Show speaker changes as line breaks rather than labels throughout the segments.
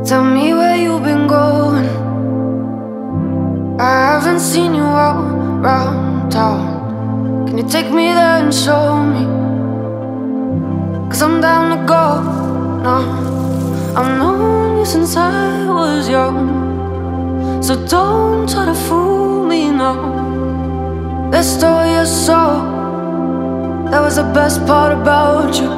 Tell me where you've been going. I haven't seen you out round town. Can you take me there and show me? 'Cause I'm down to go now. I've known you since I was young, so don't try to fool me now. They stole your soul, that was the best part about you.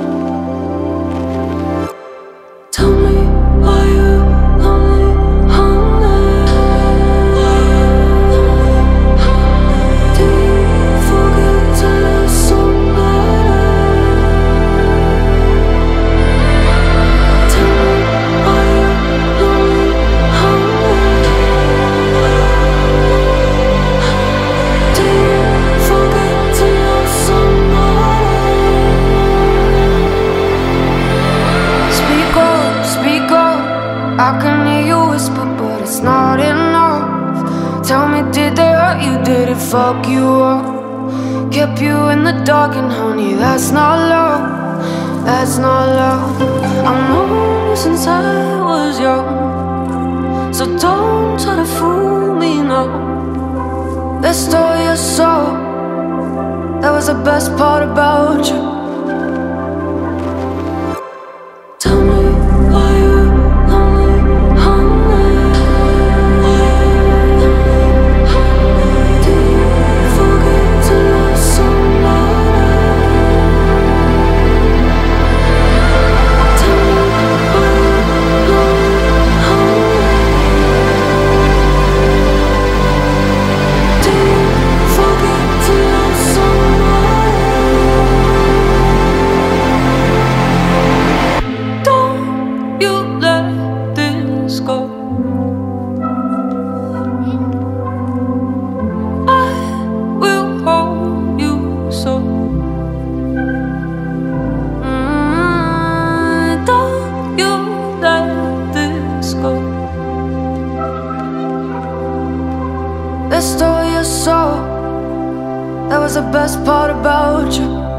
Tell me why you lonely, honey. Do you forget to love somebody? Tell me why you lonely, honey. Do you forget to love somebody? Speak up, I can hear you whisper, but it's not enough. Tell me, did they hurt you? Did it fuck you up? Kept you in the dark, and honey, that's not love. That's not love. I've known you since I was young, so don't try to fool me now. They stole your soul, that was the best part about you. Tell me why you lonely, honey. Do you forget to love somebody? Tell me why you lonely, honey. Do you forget to love somebody? Don't you let this go. I will hold you so. Don't you let this go. They stole your soul, that was the best part about you.